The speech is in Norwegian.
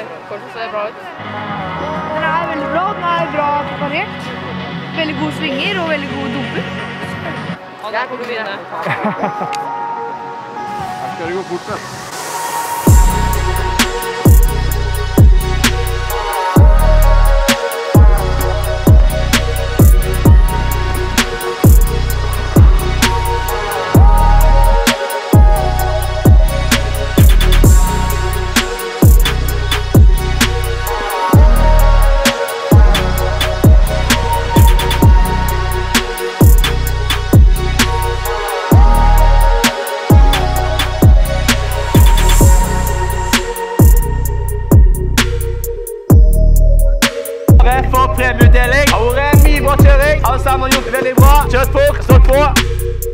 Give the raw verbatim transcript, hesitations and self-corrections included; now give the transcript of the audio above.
Kanskje ser bra ut. Den er veldig bra, den er bra preparert. Veldig gode svinger og veldig gode dumper. Jeg kommer til å vinne. Her skal det gå fort, vet. For premieutdeling. Det har vært mye bra kjøring. Alle sammen har gjort det veldig bra. Kjørt fort, stått på.